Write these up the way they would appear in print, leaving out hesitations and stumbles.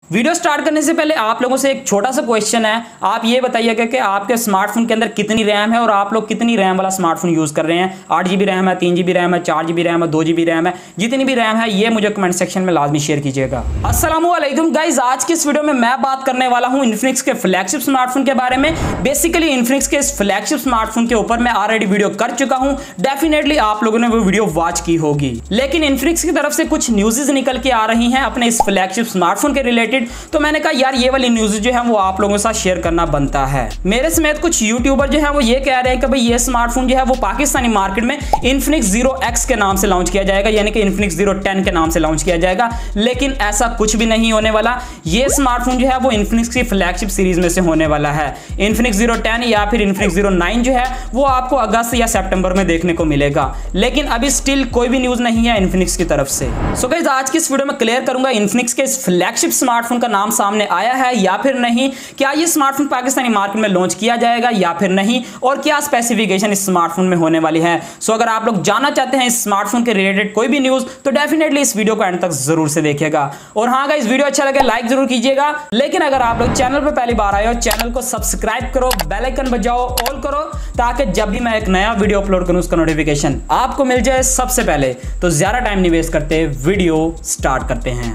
Video start करने से पहले आप लोगों से एक छोटा सा क्वेश्चन है। आप ये बताइएगा कि आपके स्मार्टफोन के अंदर कितनी रैम है और आप लोग कितनी रैम वाला स्मार्टफोन यूज कर रहे हैं। 8 GB रैम है, 3 GB रैम है, 4 GB रैम है, 2 GB रैम है, जितनी भी रैम है ये मुझे कमेंट सेक्शन में लाजमी शेयर कीजिएगा। अस्सलाम वालेकुम गाइस, आज की इस वीडियो में मैं बात करने वाला हूं इन्फिनिक्स के फ्लैगशिप स्मार्टफोन के बारे में। बेसिकली इन्फिनिक्स के इस फ्लैगशिप स्मार्टफोन के ऊपर मैं ऑलरेडी वीडियो कर चुका हूं, डेफिनेटली आप लोगों ने वो वीडियो वॉच की होगी। लेकिन इन्फिनिक्स की तरफ से कुछ न्यूज़ निकल के आ रही हैं अपने इस फ्लैगशिप स्मार्टफोन के रिलेटेड, तो मैंने कहा यार ये वाली न्यूज़ जो है वो आप लोगों के साथ शेयर करना बनता है। मेरे समेत कुछ यूट्यूबर जो है वो ये कह रहे हैं कि भाई ये स्मार्टफोन जो है वो पाकिस्तानी मार्केट में इन्फिनिक्स 0X के नाम से लॉन्च किया जाएगा, यानी कि इन्फिनिक्स 010 के नाम से लॉन्च किया जाएगा। लेकिन ऐसा कुछ भी नहीं होने वाला। ये स्मार्टफोन जो है वो इन्फिनिक्स की फ्लैगशिप सीरीज में से होने वाला है। इन्फिनिक्स 010 या फिर इन्फिनिक्स 09 जो है वो आपको अगस्त या सितंबर में देखने को मिलेगा, लेकिन अभी स्टिल कोई भी न्यूज़ नहीं है इन्फिनिक्स की तरफ से। सो गाइस, आज की इस वीडियो में क्लियर करूंगा इन्फिनिक्स के इस फ्लैगशिप स्मार्टफोन का नाम सामने आया है या फिर नहीं, क्या ये स्मार्टफोन पाकिस्तानी मार्केट में लॉन्च किया जाएगा या फिर नहीं, और क्या स्पेसिफिकेशन इस स्मार्टफोन में होने वाली है। सो अगर आप लोग जानना चाहते हैं इस स्मार्टफोन के रिलेटेड कोई भी न्यूज़ तो डेफिनेटली इस वीडियो को एंड तक जरूर से देखिएगा। और हाँ गाइस, वीडियो अच्छा लगे लाइक जरूर कीजिएगा, लेकिन अगर आप लोग चैनल पर पहली बार आए हो चैनल को सब्सक्राइब करो, बेल आइकन बजाओ, ऑल करो, ताकि जब भी मैं एक नया वीडियो अपलोड करूं उसका नोटिफिकेशन आपको मिल जाए सबसे पहले। तो ज्यादा टाइम नहीं वेस्ट करते, वीडियो स्टार्ट करते हैं।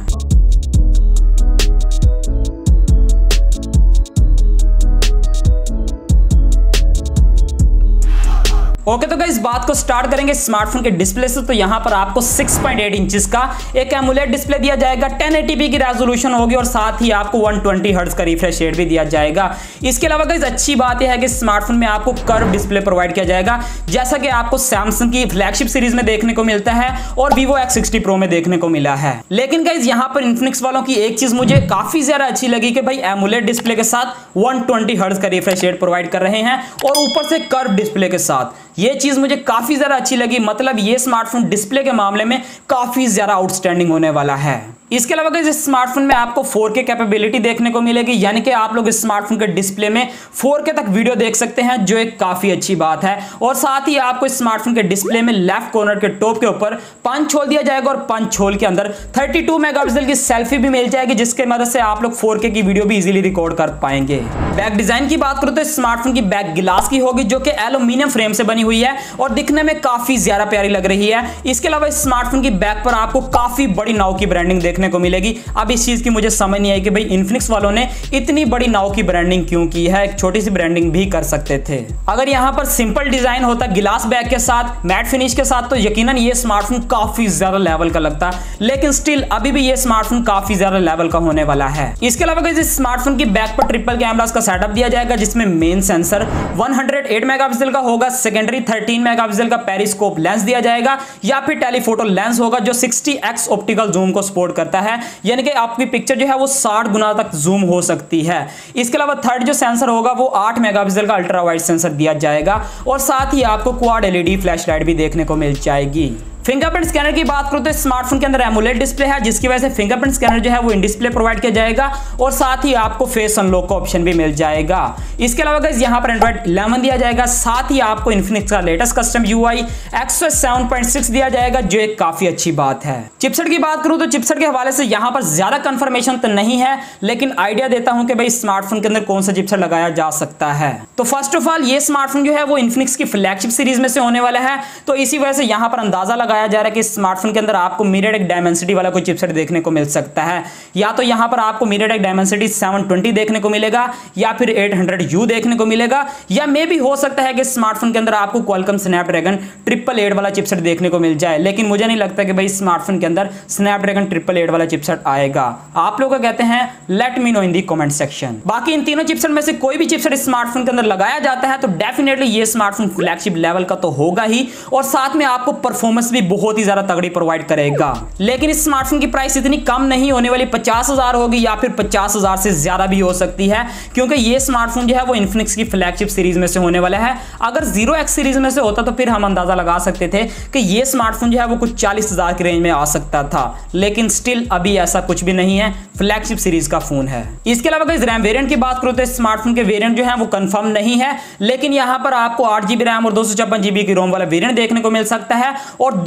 ओके, तो गाइस बात को स्टार्ट करेंगे स्मार्टफोन के डिस्प्ले से। तो यहां पर आपको 6.8 इंचेस का एक एमोलेड डिस्प्ले दिया जाएगा, 1080p की रेजोल्यूशन होगी और साथ ही आपको 120 हर्ट्ज का रिफ्रेश रेट भी दिया जाएगा। इसके अलावा गाइस अच्छी बात यह है कि स्मार्टफोन में आपको कर्व डिस्प्ले प्रोवाइड किया जाएगा, जैसा कि आपको सैमसंग की फ्लैगशिप सीरीज में देखने को मिलता है और Vivo X60 Pro में देखने को मिला है। लेकिन गाइस यहां पर इन्फिनिक्स वालों की एक चीज मुझे काफी ज्यादा अच्छी लगी कि भाई एमोलेड डिस्प्ले के साथ 120 हर्ट्ज का रिफ्रेश रेट प्रोवाइड कर रहे हैं और ऊपर से कर्व डिस्प्ले के साथ। ये चीज मुझे काफी ज्यादा अच्छी लगी, मतलब ये स्मार्टफोन डिस्प्ले के मामले में काफी ज्यादा आउटस्टैंडिंग होने वाला है। इसके अलावा इस स्मार्टफोन में आपको 4K कैपेबिलिटी देखने को मिलेगी, यानी कि आप लोग इस स्मार्टफोन के डिस्प्ले में 4K तक वीडियो देख सकते हैं, जो एक काफी अच्छी बात है। और साथ ही आपको इस स्मार्टफोन के डिस्प्ले में लेफ्ट कॉर्नर के टॉप के ऊपर पंच होल दिया जाएगा और पंच होल के अंदर 32 मेगापिक्सल की सेल्फी भी मिल जाएगी, जिसके मदद से आप लोग 4K की वीडियो भी इजीली रिकॉर्ड कर पाएंगे। बैक डिजाइन की बात करूं तो इस स्मार्टफोन की बैक गिलास की होगी, जो कि एल्यूमिनियम फ्रेम से बनी हुई है और दिखने में काफी ज्यादा प्यारी लग रही है। इसके अलावा इस स्मार्टफोन की बैक पर आपको काफी बड़ी नाव की ब्रांडिंग देखने को मिलेगी। अब इस चीज की मुझे समझ नहीं आई कि भाई इन्फिनिक्स वालों ने इतनी बड़ी नाव की ब्रांडिंग क्यों की है, एक छोटी सी ब्रांडिंग भी कर सकते थे। अगर यहां पर सिंपल डिजाइन होता गिलास बैक के साथ, मैट फिनिश के साथ, तो यकीनन ये स्मार्टफोन काफी ज्यादा लेवल का लगता, लेकिन स्टिल अभी भी ये स्मार्टफोन काफी ज्यादा लेवल का होने वाला है। इसके अलावा इस स्मार्टफोन की बैक पर ट्रिपल कैमरास का सेटअप दिया जाएगा, जिसमें मेन सेंसर 108 मेगापिक्सल का होगा, सेकेंडरी 13 मेगापिक्सल का पेरिस्कोप लेंस दिया जाएगा या फिर टेलीफोटो लेंस होगा, जो 60x ऑप्टिकल जूम को सपोर्ट करता है, यानी कि आपकी पिक्चर जो है वो 60 गुना तक जूम हो सकती है। इसके अलावा थर्ड जो सेंसर होगा वो 8 मेगापिक्सल का अल्ट्रा वाइड सेंसर दिया जाएगा और साथ ही आपको क्वाड LED फ्लैश लाइट भी देखने को मिल जाएगी। फिंगरप्रिंट स्कैनर की बात करूं तो स्मार्टफोन के अंदर एमोलेड डिस्प्ले है, जिसकी वजह से फिंगरप्रिंट स्कैनर जो है वो इन डिस्प्ले प्रोवाइड किया जाएगा और साथ ही आपको फेस अनलॉक का ऑप्शन भी मिल जाएगा। इसके अलावा गाइस यहां पर एंड्रॉइड 11 दिया जाएगा, साथ ही आपको इन्फिनिक्स का लेटेस्ट कस्टम UI XOS 7.6 दिया जाएगा, जो एक काफी अच्छी बात है। चिपसेट की बात करूं तो चिपसेट के हवाले से यहां पर ज्यादा कंफर्मेशन तो नहीं है, लेकिन आइडिया देता हूं कि भाई स्मार्टफोन के अंदर कौन सा चिपसेट लगाया जा सकता है। तो फर्स्ट ऑफ ऑल ये स्मार्टफोन जो है वो इन्फिनिक्स की फ्लैगशिप सीरीज में से होने वाला है, तो इसी वजह से यहां पर अंदाजा लगाया जा रहा है कि स्मार्टफोन के अंदर आपको मिररड डायमेंसिटी वाला कोई चिपसेट देखने को मिल सकता है। या तो यहां पर आपको मिररड डायमेंसिटी 720 देखने को मिलेगा या फिर 800U देखने को मिलेगा, या मे भी हो सकता है कि स्मार्टफोन के अंदर आपको क्वालकॉम स्नैपड्रैगन 888 वाला चिपसेट देखने को मिल जाए, लेकिन मुझे नहीं लगता कि भाई स्मार्टफोन के अंदर स्नैपड्रैगन 888 वाला चिपसेट आएगा। आप लोग कहते हैं, let me know in the comment section. बाकी इन तीनों चिपसेट में से कोई भी चिपसेट स्मार्टफोन के अंदर लगाया जाता है तो डेफिनेटली ये स्मार्टफोन फ्लैगशिप लेवल का तो होगा ही, और साथ में आपको परफॉर्मेंस भी बहुत ही ज्यादा तगड़ी प्रोवाइड करेगा। लेकिन इस स्मार्टफोन की प्राइस इतनी कम नहीं होने वाली, 50,000 होगी या फिर 50,000 से ज्यादा भी हो सकती है, क्योंकि ये स्मार्टफोन जो है वो इन्फिनिक्स की फ्लैगशिप सीरीज में से होने वाला है। अगर 0X सीरीज में से होता तो फिर हम अंदाजा लगा सकते थे कि ये स्मार्टफोन जो है वो कुछ 40,000 की रेंज में आ सकता था, लेकिन स्टिल अभी ऐसा कुछ भी नहीं है, फ्लैगशिप सीरीज का फोन है। इसके अलावा इस रैम वेरिएंट की बात करो तो स्मार्टफोन के वेरिएंट जो है वो कंफर्म नहीं है, लेकिन यहां पर आपको 8 GB रैम और 256 GB की रोम वाला वेरिएंट देखने को मिल सकता है। और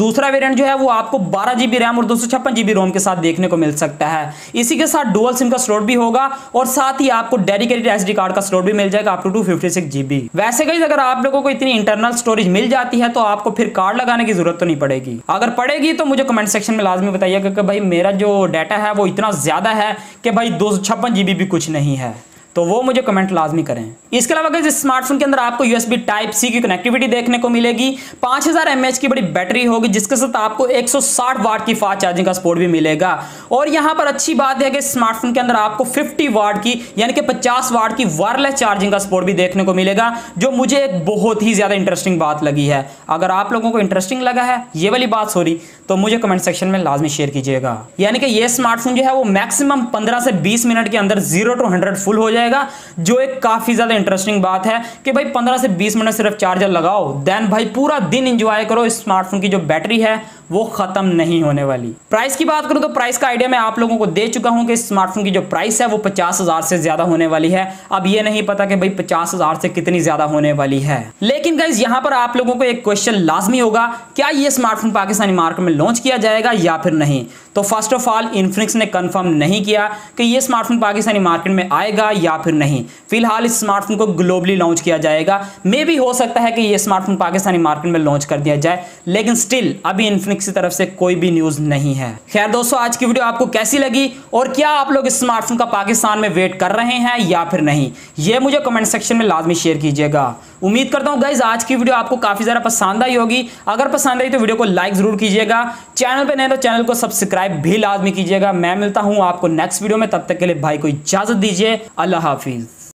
दूसरा वेरिएंट जो है वो आपको 12 GB रैम और 256 GB रोम के साथ देखने को मिल सकता है। इसी के साथ डुअल सिम का स्लॉट भी होगा और साथ ही आपको डेडिकेटेड SD कार्ड का स्लॉट भी मिल जाएगा अप टू 256 GB। वैसे गाइस अगर आप लोगों को इतनी इंटरनल स्टोरेज मिल जाती है तो आपको फिर कार्ड लगाने की जरूरत तो नहीं पड़ेगी। अगर पड़ेगी तो मुझे कमेंट सेक्शन में लाजमी बताइएगा कि भाई मेरा जो डाटा है वो इतना ज्यादा है कि भाई 256 GB भी कुछ नहीं है, तो वो मुझे कमेंट लाजमी करें। इसके अलावा गाइस इस स्मार्टफोन के अंदर आपको USB Type-C की कनेक्टिविटी देखने को मिलेगी। 5000 mAh की बड़ी बैटरी होगी जिसके साथ आपको 160 वाट की फास्ट चार्जिंग का सपोर्ट भी मिलेगा। और यहां पर अच्छी बात है कि स्मार्टफोन के अंदर आपको 50 वाट की यानी कि 50 वाट की वायरलेस चार्जिंग का सपोर्ट भी देखने को मिलेगा, जो मुझे एक बहुत ही ज्यादा इंटरेस्टिंग बात लगी है। अगर आप लोगों को इंटरेस्टिंग लगा है ये वाली बात सॉरी तो मुझे कमेंट सेक्शन में लाजमी शेयर कीजिएगा। यानी कि ये स्मार्टफोन जो है वो मैक्सिमम 15 से 20 मिनट के अंदर 0 to 100 फुल हो जाएगा, जो एक काफी ज्यादा इंटरेस्टिंग बात है कि भाई 15 से 20 मिनट सिर्फ चार्जर लगाओ, देन भाई पूरा दिन एंजॉय करो। इस स्मार्टफोन की जो बैटरी है वो खत्म नहीं होने वाली। प्राइस की बात करूं तो प्राइस का आइडिया मैं आप लोगों को दे चुका हूं कि इस स्मार्टफोन की जो प्राइस है वो 50,000 से ज्यादा होने वाली है। अब ये नहीं पता कि भाई 50,000 से कितनी ज्यादा होने वाली है। लेकिन गाइस यहां पर आप लोगों को एक क्वेश्चन लाजमी होगा, क्या ये स्मार्टफोन पाकिस्तानी मार्केट में लॉन्च किया जाएगा या फिर नहीं। तो फर्स्ट ऑफ ऑल इन्फिनिक्स ने कंफर्म नहीं किया कि ये स्मार्टफोन पाकिस्तानी मार्केट में आएगा या फिर नहीं। फिलहाल इस स्मार्टफोन को ग्लोबली लॉन्च किया जाएगा। मे भी हो सकता है कि ये स्मार्टफोन पाकिस्तानी मार्केट में लॉन्च कर दिया जाए, लेकिन स्टिल अभी इन्फिनिक्स की तरफ से कोई भी न्यूज नहीं है। खैर दोस्तों, आज की वीडियो आपको कैसी लगी और क्या आप लोग इस स्मार्टफोन का पाकिस्तान में वेट कर रहे हैं या फिर नहीं, ये मुझे कमेंट सेक्शन में लाजमी शेयर कीजिएगा। उम्मीद करता हूं गाइस आज की वीडियो आपको काफी ज्यादा पसंद आई होगी। अगर पसंद आई तो वीडियो को लाइक जरूर कीजिएगा। चैनल पे नए तो चैनल को सब्सक्राइब भी लाजमी कीजिएगा। मैं मिलता हूं आपको नेक्स्ट वीडियो में, तब तक के लिए भाई को इजाजत दीजिए। अल्लाह हाफिज।